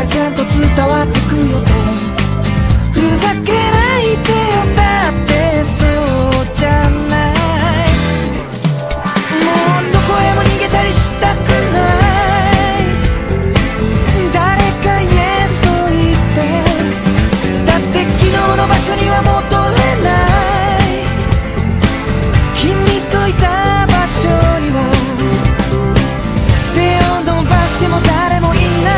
がちゃんと伝わってくよと。ふざけないでよ、だってそうじゃない。もうどこへも逃げたりしたくない。誰かイエスと言って、だって昨日の場所には戻れない。君といた場所には手を伸ばしても誰もいない。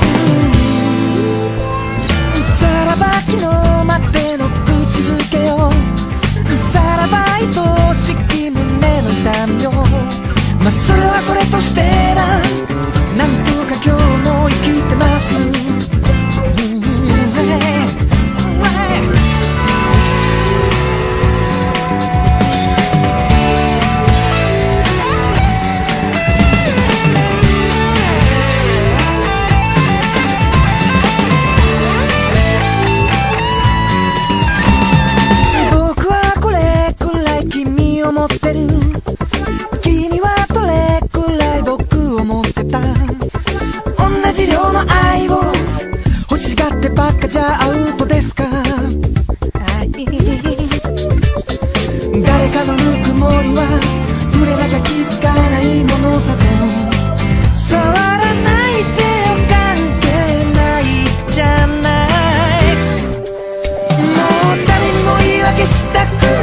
さらば昨日までの口づけよ、さらば愛しき胸の痛みよ。まあそれはそれとしてな、なんとか今日も生きてます。僕はこれくらい君を持ってる、君はどれくらい僕を持ってた。同じ量の愛を欲しがってばっかじゃアウトですか。誰かのぬくもりは触れなきゃ気づかないものさと。触らないでよ、関係ないじゃない。もう誰にも言い訳したく